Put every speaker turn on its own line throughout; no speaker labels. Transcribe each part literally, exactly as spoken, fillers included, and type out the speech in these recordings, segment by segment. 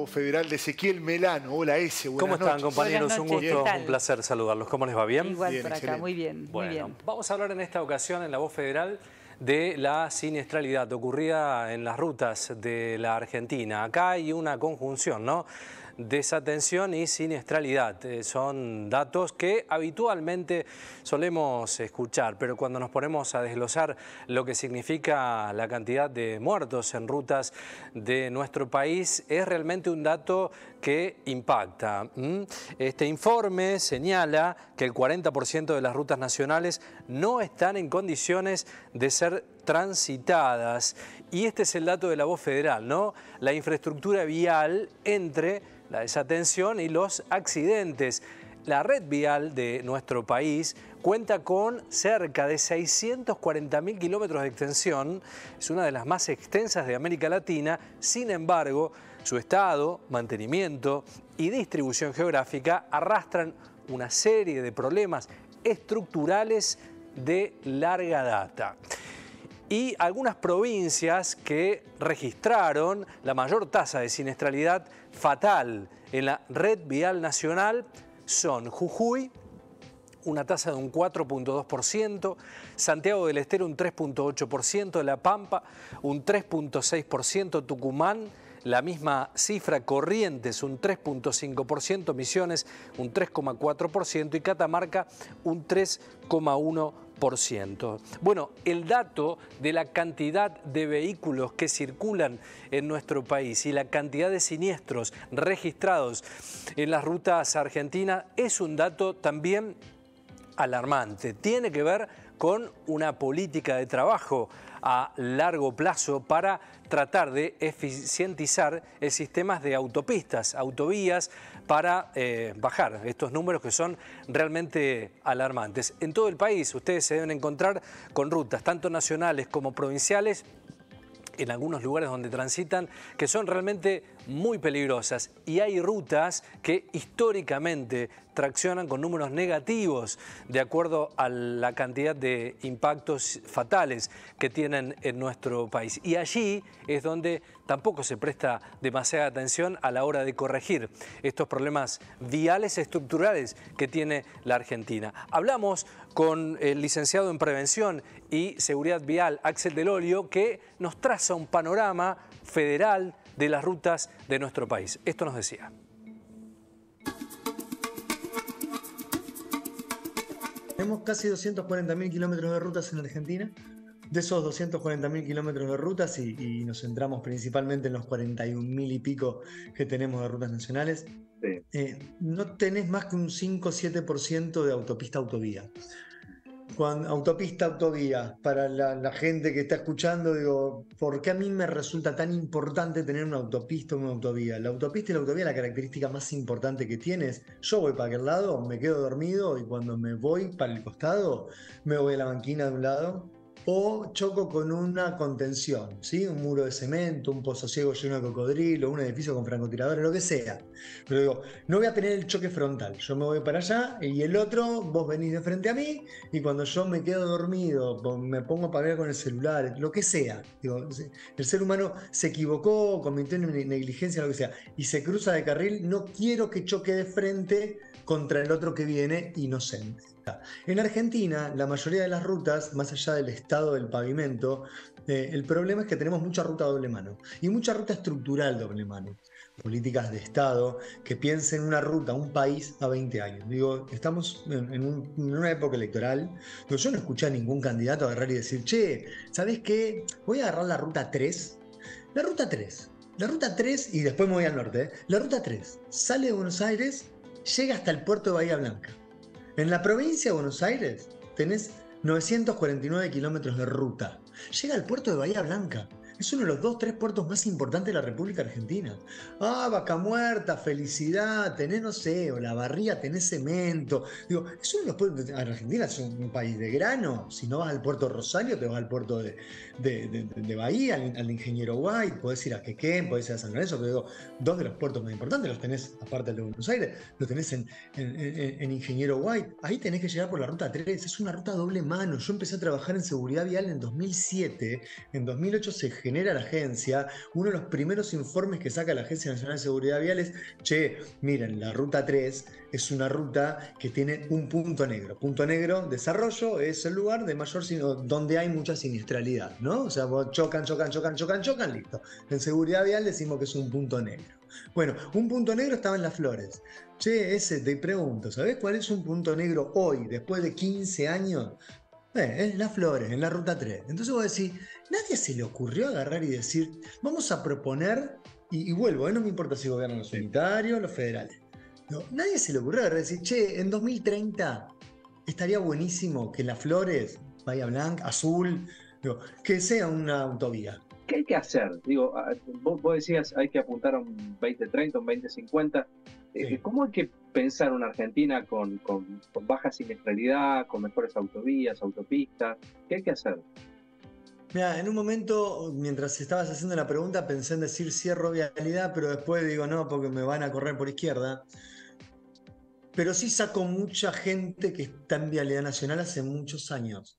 diputado federal de Ezequiel Melano. Hola, ese, buenas
¿Cómo están,
noches.
compañeros? Un gusto, un placer saludarlos. ¿Cómo les va? ¿Bien?
Igual
bien,
por acá,
excelente.
muy bien,
bueno,
muy bien.
Vamos a hablar en esta ocasión en La Voz Federal de la siniestralidad ocurrida en las rutas de la Argentina. Acá hay una conjunción, ¿no? Desatención y siniestralidad. Eh, son datos que habitualmente solemos escuchar, pero cuando nos ponemos a desglosar lo que significa la cantidad de muertos en rutas de nuestro país, es realmente un dato que impacta. ¿Mm? Este informe señala que el cuarenta por ciento de las rutas nacionales no están en condiciones de ser transitadas. Y este es el dato de La Voz Federal, ¿no? La infraestructura vial entre la desatención y los accidentes. La red vial de nuestro país cuenta con cerca de seiscientos cuarenta mil kilómetros de extensión. Es una de las más extensas de América Latina. Sin embargo, su estado, mantenimiento y distribución geográfica arrastran una serie de problemas estructurales de larga data. Y algunas provincias que registraron la mayor tasa de siniestralidad fatal en la red vial nacional son Jujuy, una tasa de un cuatro punto dos por ciento, Santiago del Estero un tres punto ocho por ciento, La Pampa un tres punto seis por ciento, Tucumán la misma cifra, Corrientes un tres punto cinco por ciento, Misiones un tres coma cuatro por ciento y Catamarca un tres coma uno por ciento. Por ciento. Bueno, el dato de la cantidad de vehículos que circulan en nuestro país y la cantidad de siniestros registrados en las rutas argentinas es un dato también alarmante. Tiene que ver con una política de trabajo a largo plazo para tratar de eficientizar el sistema de autopistas, autovías, para eh, bajar estos números que son realmente alarmantes. En todo el país ustedes se deben encontrar con rutas tanto nacionales como provinciales, en algunos lugares donde transitan, que son realmente muy peligrosas. Y hay rutas que históricamente traccionan con números negativos de acuerdo a la cantidad de impactos fatales que tienen en nuestro país. Y allí es donde tampoco se presta demasiada atención a la hora de corregir estos problemas viales estructurales que tiene la Argentina. Hablamos con el licenciado en Prevención y Seguridad Vial, Axel Del Olio, que nos traza un panorama federal de las rutas de nuestro país. Esto nos decía.
Tenemos casi doscientos cuarenta mil kilómetros de rutas en Argentina. De esos doscientos cuarenta mil kilómetros de rutas, y, y nos centramos principalmente en los cuarenta y un mil y pico que tenemos de rutas nacionales, sí. eh, no tenés más que un cinco o siete por ciento de autopista-autovía. Cuando, autopista, autovía, para la, la gente que está escuchando, digo, ¿por qué a mí me resulta tan importante tener una autopista o una autovía? La autopista y la autovía, la característica más importante que tiene es, yo voy para aquel lado, me quedo dormido y cuando me voy para el costado, me voy a la banquina de un lado, o choco con una contención, ¿sí? Un muro de cemento, un pozo ciego lleno de cocodrilo, un edificio con francotiradores, lo que sea. Pero digo, no voy a tener el choque frontal. Yo me voy para allá y el otro, vos venís de frente a mí y cuando yo me quedo dormido, me pongo a pagar con el celular, lo que sea. Digo, el ser humano se equivocó, cometió negligencia, lo que sea, y se cruza de carril, no quiero que choque de frente contra el otro que viene inocente. En Argentina, la mayoría de las rutas, más allá del estado del pavimento, eh, el problema es que tenemos mucha ruta doble mano y mucha ruta estructural doble mano. Políticas de Estado que piensen una ruta, un país a veinte años. Digo, estamos en, en, un, en una época electoral. Digo, yo no escuché a ningún candidato agarrar y decir, che, ¿sabés qué? Voy a agarrar la ruta tres. La ruta tres. La ruta tres, y después me voy al norte. ¿eh? La ruta tres sale de Buenos Aires, llega hasta el puerto de Bahía Blanca. En la provincia de Buenos Aires tenés novecientos cuarenta y nueve kilómetros de ruta. Llega al puerto de Bahía Blanca. Es uno de los dos, tres puertos más importantes de la República Argentina. Ah, Vaca Muerta, Felicidad, tenés, no sé, o La Barría, tenés cemento. Digo, es uno de los puertos. Argentina es un, un país de grano. Si no vas al puerto de Rosario, te vas al puerto de, de, de, de Bahía, al, al Ingeniero White, podés ir a Quequén, podés ir a San Lorenzo, pero digo, dos de los puertos más importantes los tenés, aparte del de Buenos Aires, los tenés en, en, en, en Ingeniero White. Ahí tenés que llegar por la ruta tres. Es una ruta doble mano. Yo empecé a trabajar en seguridad vial en dos mil siete. En dos mil ocho se genera la agencia, uno de los primeros informes que saca la Agencia Nacional de Seguridad Vial es, che, miren, la ruta tres es una ruta que tiene un punto negro. Punto negro, desarrollo, es el lugar de mayor, donde hay mucha siniestralidad, ¿no? O sea, vos chocan, chocan, chocan, chocan, chocan, listo. En seguridad vial decimos que es un punto negro. Bueno, un punto negro estaba en Las Flores. Che, ese te pregunto, ¿sabés cuál es un punto negro hoy, después de quince años? Eh, en Las Flores, en la ruta tres. Entonces vos decís, nadie se le ocurrió agarrar y decir, vamos a proponer, y, y vuelvo, ¿eh? No me importa si gobiernan los unitarios, los federales. No, nadie se le ocurrió agarrar y decir, che, en dos mil treinta estaría buenísimo que Las Flores, Bahía Blanca, Azul, digo, que sea una autovía.
¿Qué hay que hacer? Digo, vos, vos decías, hay que apuntar a un veinte treinta, un veinte cincuenta. Sí. ¿Cómo hay que pensar una Argentina con, con, con baja siniestralidad, con mejores autovías, autopistas? ¿Qué hay que hacer?
Mira, en un momento, mientras estabas haciendo la pregunta, pensé en decir cierro vialidad, pero después digo no, porque me van a correr por izquierda. Pero sí saco mucha gente que está en vialidad nacional hace muchos años.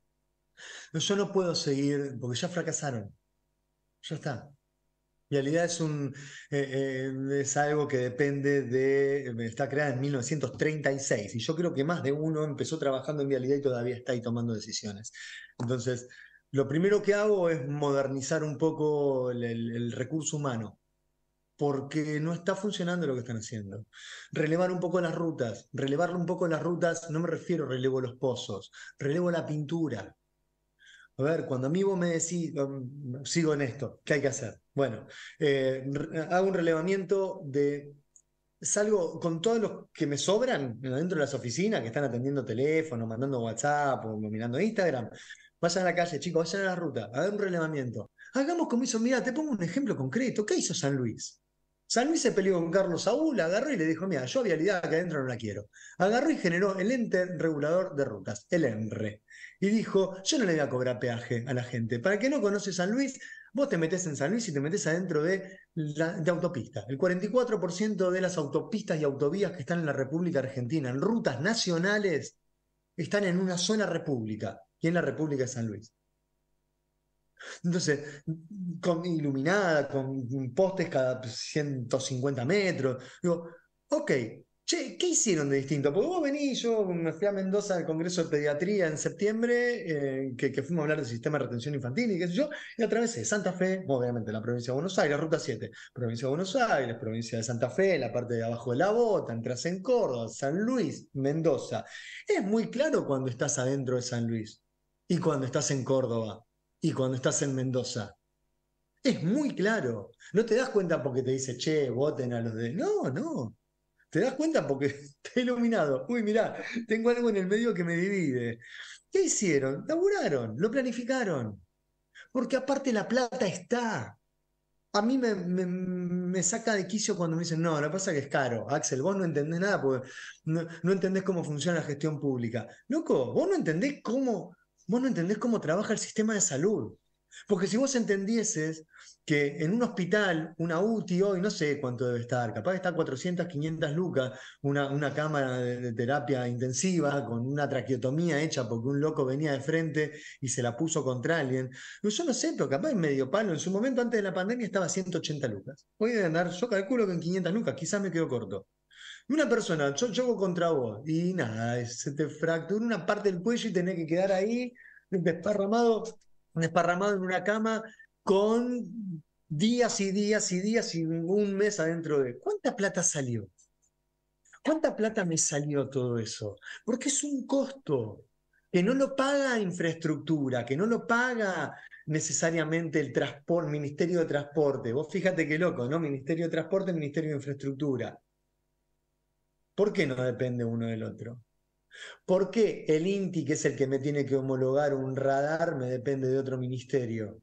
Yo no puedo seguir, porque ya fracasaron. Ya está. Vialidad es, un, eh, eh, es algo que depende de... Está creada en mil novecientos treinta y seis y yo creo que más de uno empezó trabajando en vialidad y todavía está ahí tomando decisiones. Entonces, lo primero que hago es modernizar un poco el, el, el recurso humano, porque no está funcionando lo que están haciendo. Relevar un poco las rutas. Relevar un poco las rutas, no me refiero a relevo los pozos, relevo la pintura. A ver, cuando a mí vos me decís, um, sigo en esto, ¿qué hay que hacer? Bueno, eh, hago un relevamiento de, salgo con todos los que me sobran dentro de las oficinas, que están atendiendo teléfono, mandando WhatsApp o mirando Instagram. Vayan a la calle, chicos, vayan a la ruta, hagan un relevamiento. Hagamos como hizo, mira, te pongo un ejemplo concreto. ¿Qué hizo San Luis? San Luis se peleó con Carlos Saúl, agarró y le dijo, mira, yo vialidad acá adentro no la quiero. Agarró y generó el ente regulador de rutas, el ENRE. Y dijo, yo no le voy a cobrar peaje a la gente. Para el que no conoce San Luis, vos te metés en San Luis y te metés adentro de, la, de autopista. El cuarenta y cuatro por ciento de las autopistas y autovías que están en la República Argentina, en rutas nacionales, están en una sola república, y en la República de San Luis. Entonces, con, iluminada, con postes cada ciento cincuenta metros. Digo, ok, che, ¿qué hicieron de distinto? Porque vos venís, yo me fui a Mendoza al Congreso de Pediatría en septiembre, eh, que, que fuimos a hablar del sistema de retención infantil y qué sé yo, y atravesé Santa Fe, obviamente la provincia de Buenos Aires, Ruta siete, provincia de Buenos Aires, provincia de Santa Fe, la parte de abajo de la Bota, entras en Córdoba, San Luis, Mendoza. Es muy claro cuando estás adentro de San Luis y cuando estás en Córdoba. Y cuando estás en Mendoza. Es muy claro. No te das cuenta porque te dice, che, voten a los de... No, no. Te das cuenta porque está iluminado. Uy, mirá, tengo algo en el medio que me divide. ¿Qué hicieron? Laburaron, lo planificaron. Porque aparte la plata está. A mí me, me, me saca de quicio cuando me dicen, no, lo que pasa es que es caro. Axel, vos no entendés nada porque no, no entendés cómo funciona la gestión pública. Loco, vos no entendés cómo... Vos no entendés cómo trabaja el sistema de salud. Porque si vos entendieses que en un hospital, una U T I hoy, no sé cuánto debe estar, capaz está cuatrocientas, quinientas lucas, una, una cámara de, de terapia intensiva con una traqueotomía hecha porque un loco venía de frente y se la puso contra alguien. Yo no sé, pero capaz en medio palo, en su momento antes de la pandemia estaba ciento ochenta lucas. Hoy debe andar, yo calculo que en quinientas lucas, quizás me quedo corto. Una persona, yo choco contra vos y nada, se te fractura una parte del cuello y tenés que quedar ahí desparramado, desparramado en una cama con días y días y días y un mes adentro de... ¿Cuánta plata salió? ¿Cuánta plata me salió todo eso? Porque es un costo que no lo paga infraestructura, que no lo paga necesariamente el transporte, Ministerio de Transporte. Vos fíjate qué loco, ¿no? Ministerio de Transporte, Ministerio de Infraestructura. ¿Por qué no depende uno del otro? ¿Por qué el INTI, que es el que me tiene que homologar un radar, me depende de otro ministerio?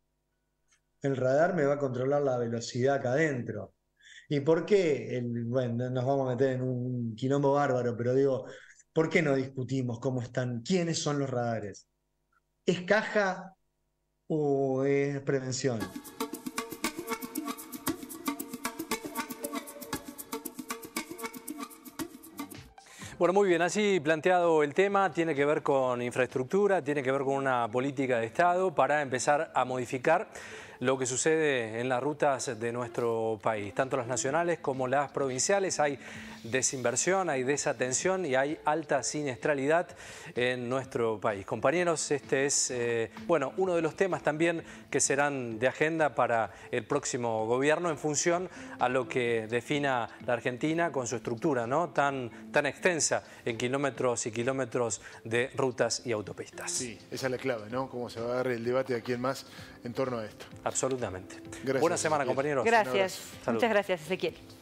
El radar me va a controlar la velocidad acá adentro. ¿Y por qué? El, bueno, nos vamos a meter en un quilombo bárbaro, pero digo, ¿por qué no discutimos cómo están, quiénes son los radares? ¿Es caja o es prevención?
Bueno, muy bien, así planteado el tema, tiene que ver con infraestructura, tiene que ver con una política de Estado para empezar a modificar lo que sucede en las rutas de nuestro país, tanto las nacionales como las provinciales. Hay desinversión, hay desatención y hay alta siniestralidad en nuestro país. Compañeros, este es eh, bueno, uno de los temas también que serán de agenda para el próximo gobierno en función a lo que defina la Argentina con su estructura, ¿no?, tan, tan extensa en kilómetros y kilómetros de rutas y autopistas.
Sí, esa es la clave, ¿no? Cómo se va a dar el debate de aquí en más en torno a esto.
Absolutamente.
Gracias,
Buena semana,
Ezequiel.
compañeros.
Gracias.
Salud.
Muchas gracias, Ezequiel.